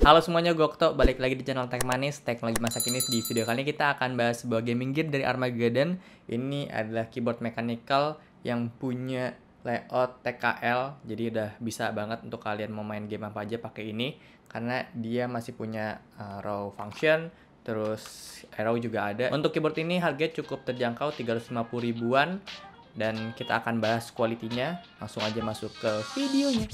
Halo semuanya, gue Okto, balik lagi di channel Tech Manis, teknologi masa kini. Di video kali ini kita akan bahas sebuah gaming gear dari Armageddon. Ini adalah keyboard mechanical yang punya layout TKL, jadi udah bisa banget untuk kalian mau main game apa aja pakai ini, karena dia masih punya raw function, terus arrow juga ada. Untuk keyboard ini harganya cukup terjangkau, 350 ribuan, dan kita akan bahas kualitinya. Langsung aja masuk ke videonya.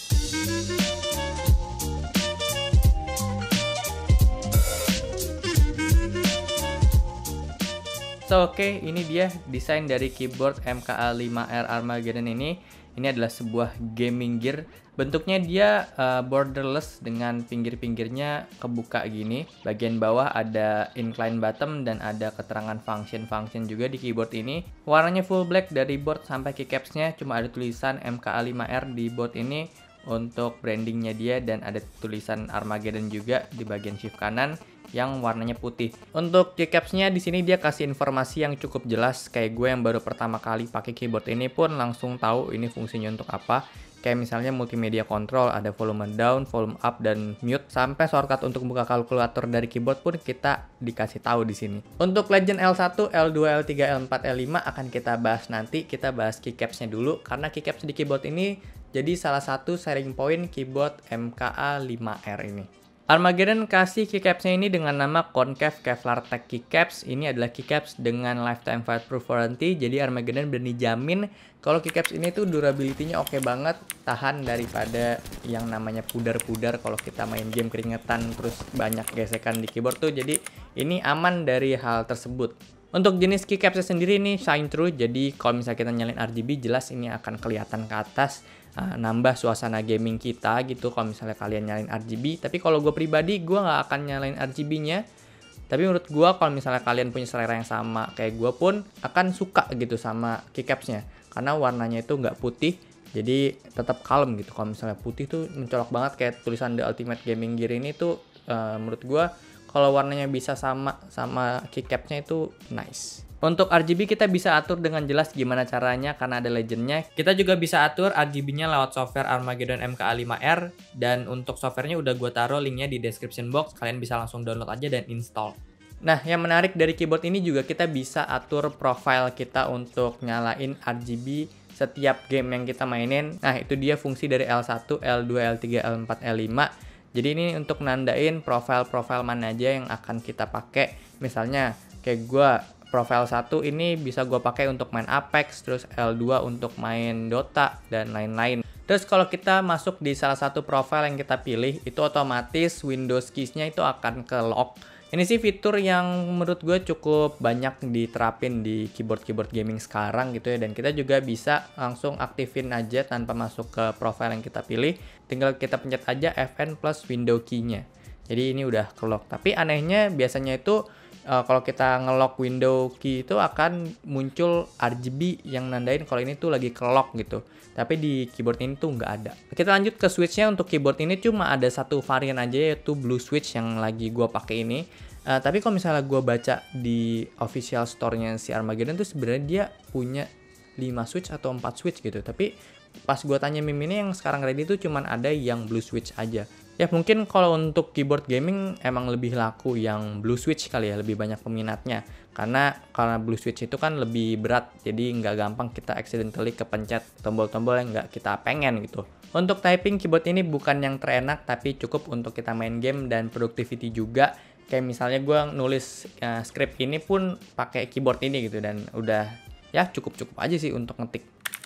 Oke, ini dia desain dari keyboard MKA5R Armageddon ini. Ini adalah sebuah gaming gear. Bentuknya dia borderless dengan pinggir-pinggirnya kebuka gini. Bagian bawah ada incline button dan ada keterangan function juga di keyboard ini. Warnanya full black dari board sampai keycapsnya. Cuma ada tulisan MKA5R di board ini untuk brandingnya dia, dan ada tulisan Armageddon juga di bagian shift kanan yang warnanya putih. Untuk keycapsnya di sini dia kasih informasi yang cukup jelas. Kayak gue yang baru pertama kali pakai keyboard ini pun langsung tahu ini fungsinya untuk apa. Kayak misalnya multimedia control, ada volume down, volume up, dan mute. Sampai shortcut untuk buka kalkulator dari keyboard pun kita dikasih tahu di sini. Untuk Legend L1, L2, L3, L4, L5 akan kita bahas nanti. Kita bahas keycapsnya dulu, karena keycaps di keyboard ini jadi salah satu selling point keyboard MKA5R ini. Armageddon kasih keycapsnya ini dengan nama Concave Kevlar Tech Keycaps. Ini adalah keycaps dengan lifetime fireproof warranty. Jadi Armageddon berani jamin kalau keycaps ini tuh durability-nya oke banget, tahan daripada yang namanya pudar-pudar kalau kita main game keringetan terus banyak gesekan di keyboard tuh. Jadi ini aman dari hal tersebut. Untuk jenis keycapsnya sendiri ini shine through, jadi kalau misalnya kita nyalain RGB jelas ini akan kelihatan ke atas, nambah suasana gaming kita gitu kalau misalnya kalian nyalain RGB. Tapi kalau gue pribadi, gue nggak akan nyalain RGB-nya. Tapi menurut gue kalau misalnya kalian punya selera yang sama kayak gue pun akan suka gitu sama keycapsnya, karena warnanya itu nggak putih, jadi tetap kalem gitu. Kalau misalnya putih tuh mencolok banget kayak tulisan The Ultimate Gaming Gear ini tuh, menurut gue kalau warnanya bisa sama keycapsnya itu nice. Untuk RGB kita bisa atur dengan jelas gimana caranya karena ada legendnya. Kita juga bisa atur RGB-nya lewat software Armageddon MKA5R, dan untuk softwarenya udah gue taruh linknya di description box. Kalian bisa langsung download aja dan install. Nah, yang menarik dari keyboard ini juga kita bisa atur profile kita untuk nyalain RGB setiap game yang kita mainin. Nah, itu dia fungsi dari L1, L2, L3, L4, L5. Jadi ini untuk nandain profile-profile mana aja yang akan kita pakai. Misalnya kayak gue, profile 1 ini bisa gue pakai untuk main Apex, terus L2 untuk main Dota, dan lain-lain. Terus kalau kita masuk di salah satu profile yang kita pilih, itu otomatis Windows keys-nya itu akan ke lock. Ini sih fitur yang menurut gue cukup banyak diterapin di keyboard-keyboard gaming sekarang gitu ya. Dan kita juga bisa langsung aktifin aja tanpa masuk ke profile yang kita pilih. Tinggal kita pencet aja Fn plus window key-nya. Jadi ini udah ke lock. Tapi anehnya biasanya itu kalau kita nge-lock window key itu akan muncul RGB yang nandain kalau ini tuh lagi ke lock gitu. Tapi di keyboard ini tuh nggak ada. Kita lanjut ke switch-nya. Untuk keyboard ini cuma ada satu varian aja, yaitu blue switch yang lagi gue pakai ini. Tapi kalau misalnya gue baca di official store-nya si Armageddon tuh sebenarnya dia punya 5 switch atau 4 switch gitu. Tapi pas gue tanya Mim ini yang sekarang ready tuh cuman ada yang blue switch aja. Ya mungkin kalau untuk keyboard gaming emang lebih laku yang blue switch kali ya, lebih banyak peminatnya. Karena blue switch itu kan lebih berat, jadi nggak gampang kita accidentally kepencet tombol-tombol yang nggak kita pengen gitu. Untuk typing keyboard ini bukan yang terenak, tapi cukup untuk kita main game dan productivity juga. Kayak misalnya gue nulis script ini pun pakai keyboard ini gitu, dan udah ya cukup-cukup aja sih untuk ngetik.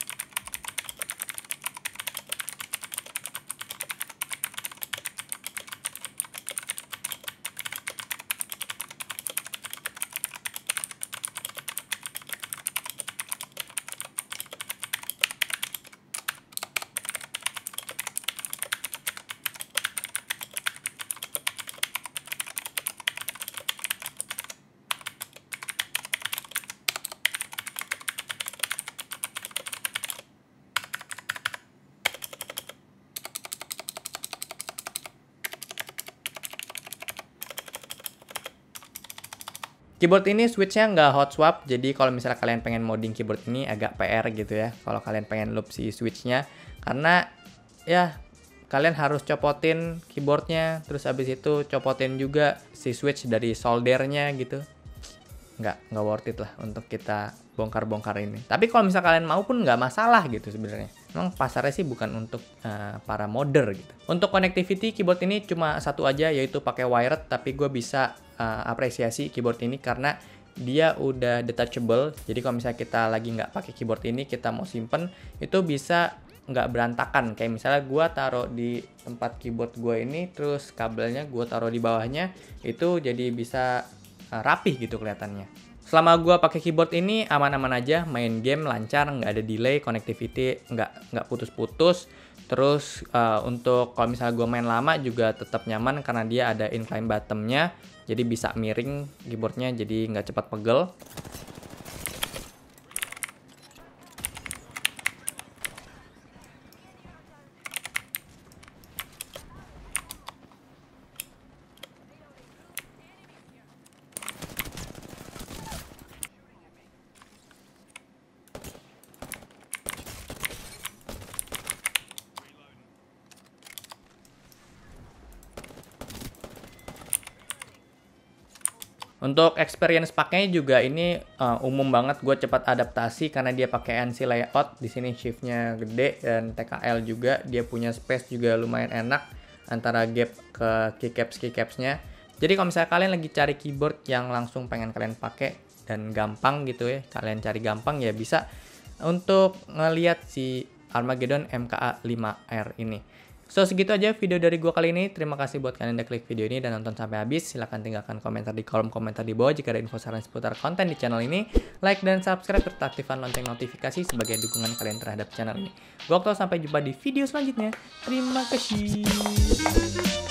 Keyboard ini switch-nya nggak hot swap, jadi kalau misalnya kalian pengen modding keyboard ini agak PR gitu ya, kalau kalian pengen loop si switch-nya. Karena ya kalian harus copotin keyboardnya, terus abis itu copotin juga si switch dari soldernya gitu. Nggak worth it lah untuk kita bongkar-bongkar ini. Tapi kalau misal kalian mau pun nggak masalah gitu sebenarnya. Memang pasarnya sih bukan untuk para modder gitu. Untuk connectivity keyboard ini cuma satu aja, yaitu pakai wired. Tapi gue bisa apresiasi keyboard ini karena dia udah detachable. Jadi kalau misalnya kita lagi nggak pakai keyboard ini, kita mau simpen, itu bisa nggak berantakan. Kayak misalnya gue taruh di tempat keyboard gue ini, terus kabelnya gue taruh di bawahnya, itu jadi bisa rapih gitu kelihatannya. Selama gue pakai keyboard ini aman-aman aja, main game lancar, nggak ada delay, connectivity nggak putus-putus. Terus untuk kalau misalnya gue main lama juga tetap nyaman karena dia ada incline bottom-nya, jadi bisa miring keyboardnya, jadi nggak cepat pegel. Untuk experience pakainya juga ini umum banget, gue cepat adaptasi karena dia pakai NC layout. Di sini shiftnya gede dan TKL juga, dia punya space juga lumayan enak antara gap ke keycapsnya. Jadi kalau misalnya kalian lagi cari keyboard yang langsung pengen kalian pakai dan gampang gitu ya, kalian cari gampang ya bisa untuk ngelihat si Armageddon MKA 5R ini. So, segitu aja video dari gua kali ini. Terima kasih buat kalian yang udah klik video ini dan nonton sampai habis. Silahkan tinggalkan komentar di kolom komentar di bawah jika ada info saran seputar konten di channel ini. Like dan subscribe serta aktifkan lonceng notifikasi sebagai dukungan kalian terhadap channel ini. Gua Okto, sampai jumpa di video selanjutnya. Terima kasih.